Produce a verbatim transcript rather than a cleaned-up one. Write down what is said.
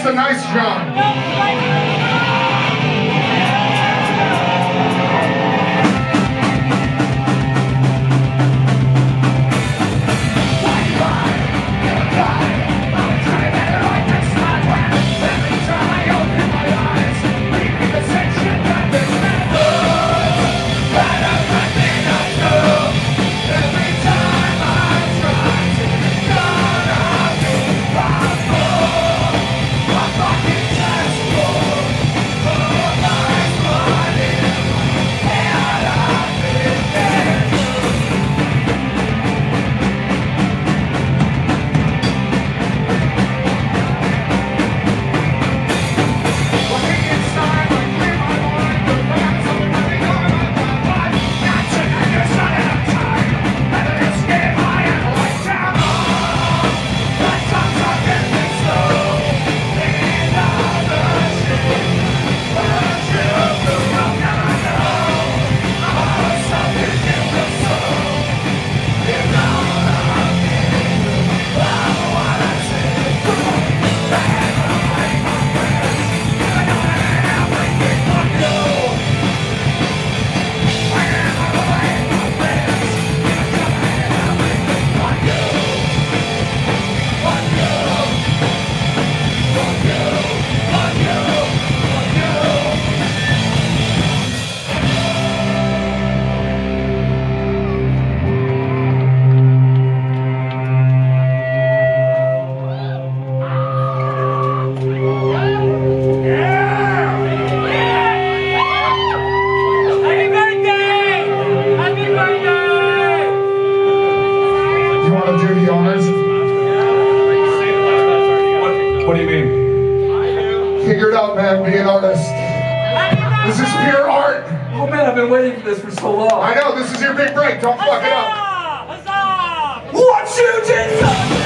a nice drum. What do you mean? Figure it out, man. Be an artist. This is pure art. Oh man, I've been waiting for this for so long. I know, this is your big break. Don't fuck it up. Huzzah! Huzzah! What you did!